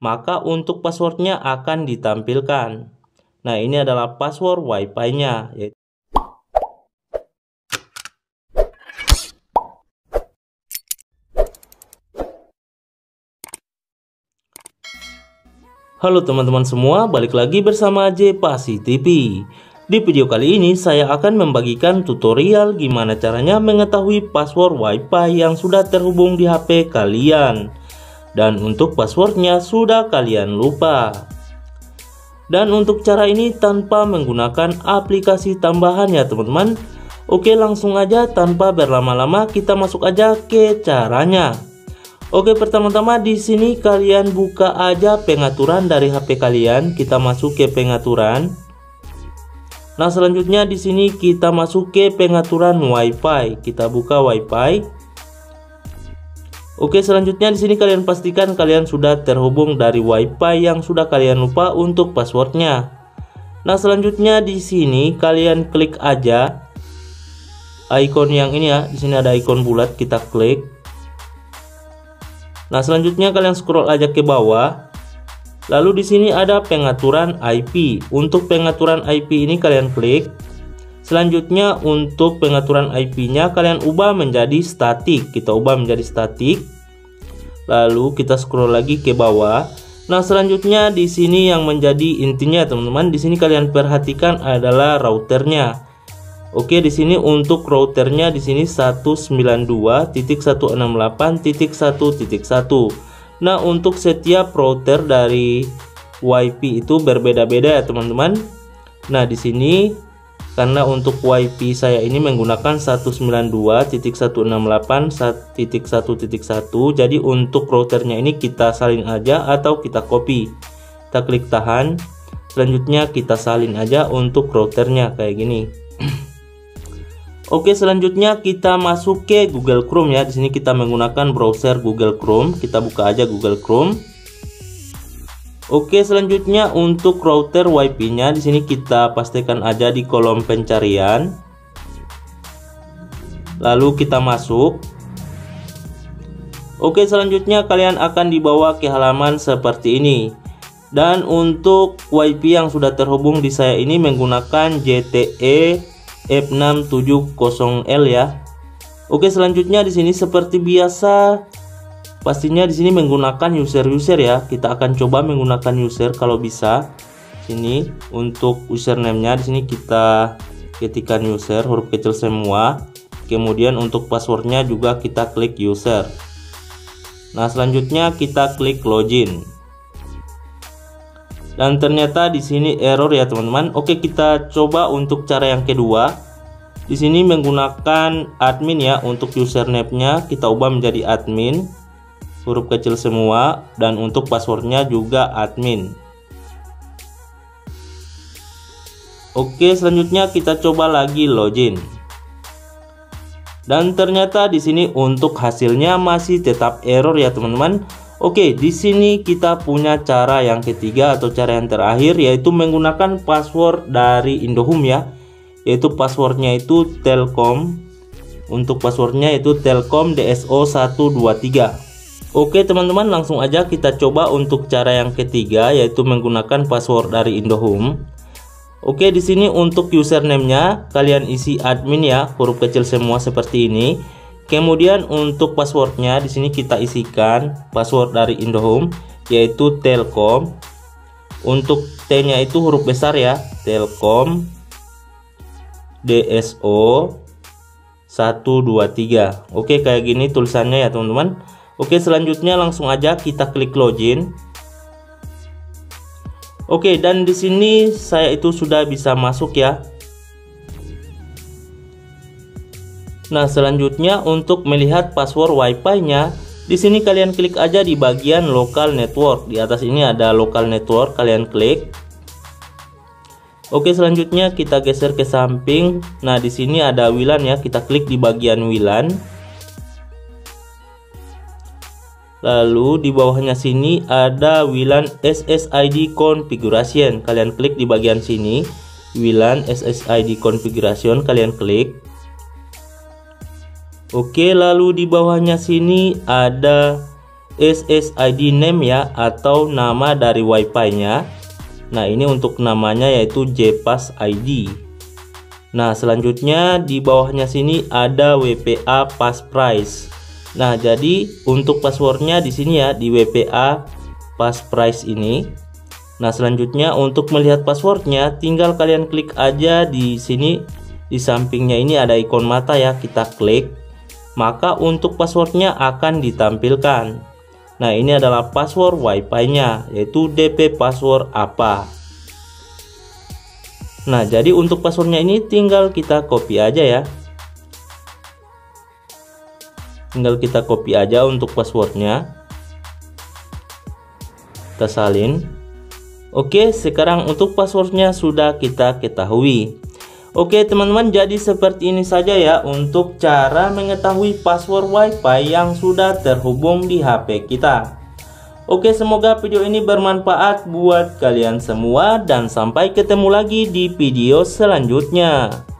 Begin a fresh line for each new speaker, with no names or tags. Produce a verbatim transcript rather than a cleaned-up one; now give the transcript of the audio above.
maka untuk passwordnya akan ditampilkan. Nah, ini adalah password Wi-Fi-nya. Halo teman-teman semua, balik lagi bersama Jepasi T V. Di video kali ini saya akan membagikan tutorial gimana caranya mengetahui password Wi-Fi yang sudah terhubung di H P kalian. Dan untuk passwordnya sudah kalian lupa. Dan untuk cara ini tanpa menggunakan aplikasi tambahan ya teman-teman. Oke, langsung aja tanpa berlama-lama kita masuk aja ke caranya. Oke, pertama-tama di sini kalian buka aja pengaturan dari H P kalian. Kita masuk ke pengaturan. Nah, selanjutnya di sini kita masuk ke pengaturan Wi-Fi. Kita buka Wi-Fi. Oke, selanjutnya di sini kalian pastikan kalian sudah terhubung dari Wi-Fi yang sudah kalian lupa untuk passwordnya. Nah, selanjutnya di sini kalian klik aja icon yang ini ya. Di sini ada icon bulat, kita klik. Nah, selanjutnya kalian scroll aja ke bawah. Lalu di sini ada pengaturan I P. Untuk pengaturan I P ini kalian klik. Selanjutnya untuk pengaturan I P-nya kalian ubah menjadi statik. Kita ubah menjadi statik. Lalu kita scroll lagi ke bawah. Nah, selanjutnya di sini yang menjadi intinya teman-teman, di sini kalian perhatikan adalah routernya. Oke, di sini untuk routernya di sini seratus sembilan puluh dua titik seratus enam puluh delapan titik satu titik satu. Nah, untuk setiap router dari Wi-Fi itu berbeda-beda ya teman-teman. Nah, di sini karena untuk Wi-Fi saya ini menggunakan seratus sembilan puluh dua titik seratus enam puluh delapan titik satu titik satu. Jadi untuk routernya ini kita salin aja atau kita copy. Kita klik tahan. Selanjutnya kita salin aja untuk routernya kayak gini. Oke, selanjutnya kita masuk ke Google Chrome ya. Di sini kita menggunakan browser Google Chrome. Kita buka aja Google Chrome. Oke, selanjutnya untuk router Wi-Fi-nya di sini kita pastikan aja di kolom pencarian. Lalu kita masuk. Oke, selanjutnya kalian akan dibawa ke halaman seperti ini. Dan untuk Wi-Fi yang sudah terhubung di saya ini menggunakan J T E F enam tujuh nol L ya. Oke, selanjutnya di sini seperti biasa pastinya di sini menggunakan user-user ya. Kita akan coba menggunakan user kalau bisa. Sini untuk username-nya di sini kita ketikkan user huruf kecil semua. Kemudian untuk passwordnya juga kita klik user. Nah, selanjutnya kita klik login. Dan ternyata di sini error ya teman-teman. Oke, kita coba untuk cara yang kedua. Di sini menggunakan admin ya. Untuk username-nya kita ubah menjadi admin huruf kecil semua, dan untuk passwordnya juga admin. Oke, selanjutnya kita coba lagi login. Dan ternyata di sini untuk hasilnya masih tetap error ya teman-teman. Oke, di sini kita punya cara yang ketiga atau cara yang terakhir, yaitu menggunakan password dari Indohome ya. Yaitu passwordnya itu Telkom. Untuk passwordnya itu Telkom D S O satu dua tiga. Oke teman-teman, langsung aja kita coba untuk cara yang ketiga, yaitu menggunakan password dari Indohome. Oke, di sini untuk username-nya kalian isi admin ya, huruf kecil semua seperti ini. Kemudian untuk passwordnya di sini kita isikan password dari Indohome, yaitu Telkom. Untuk T-nya itu huruf besar ya, Telkom D S O satu dua tiga. Oke, kayak gini tulisannya ya teman-teman. Oke, selanjutnya langsung aja kita klik login. Oke, dan di sini saya itu sudah bisa masuk ya. Nah, selanjutnya untuk melihat password Wi-Fi-nya, di sini kalian klik aja di bagian local network. Di atas ini ada local network, kalian klik. Oke, selanjutnya kita geser ke samping. Nah, di sini ada W LAN ya, kita klik di bagian W LAN. Lalu di bawahnya sini ada W LAN S S I D configuration. Kalian klik di bagian sini, W LAN S S I D configuration, kalian klik. Oke, lalu di bawahnya sini ada S S I D name ya, atau nama dari Wi-Fi-nya. Nah, ini untuk namanya yaitu JPass I D. Nah, selanjutnya di bawahnya sini ada W P A Passprice. Nah, jadi untuk passwordnya di sini ya, di W P A Passprice ini. Nah, selanjutnya untuk melihat passwordnya tinggal kalian klik aja di sini, di sampingnya ini ada ikon mata ya, kita klik, maka untuk passwordnya akan ditampilkan. Nah, ini adalah password Wi-Fi-nya, yaitu D P password apa. Nah, jadi untuk passwordnya ini tinggal kita copy aja ya, tinggal kita copy aja untuk passwordnya, kita salin. Oke, sekarang untuk passwordnya sudah kita ketahui. Oke teman-teman, jadi seperti ini saja ya untuk cara mengetahui password Wi-Fi yang sudah terhubung di H P kita. Oke, semoga video ini bermanfaat buat kalian semua dan sampai ketemu lagi di video selanjutnya.